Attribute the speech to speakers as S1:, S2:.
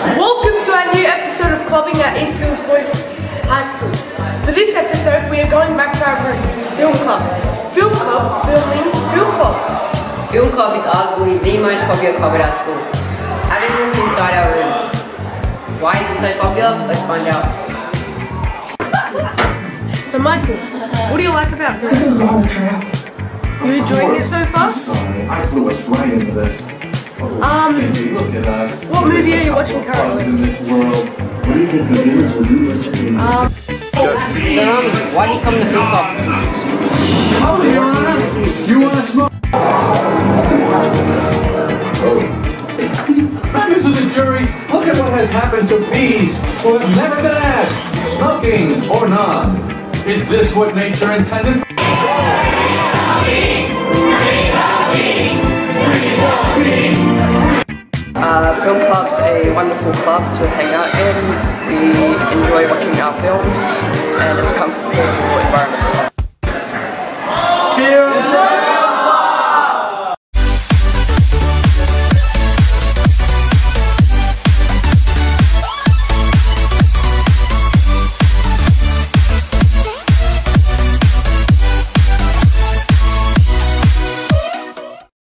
S1: Welcome to our new episode of Clubbing at East Hills Boys High School. For this episode, we are going back to our roots, Film Club. Film Club, filming Film Club.
S2: Film Club is arguably the most popular club at our school. Having looked inside our room. Why is it so popular? Let's find out.
S1: So Michael, what do you like about Film Club?
S3: It was all a trap.
S1: You enjoying it so far?
S3: Sorry, I flew us right into this. Look at us.
S1: What movie are you watching currently?
S3: In this world. What do you think the humans will do this?
S2: So why do you come to Film Club?
S3: Oh, Your Honor, you want to smoke? Members of the jury, look at what has happened to bees who have never been asked, smoking or not. Is this what nature intended?
S2: Film Club's a wonderful club to hang out in. We enjoy watching our films, and it's a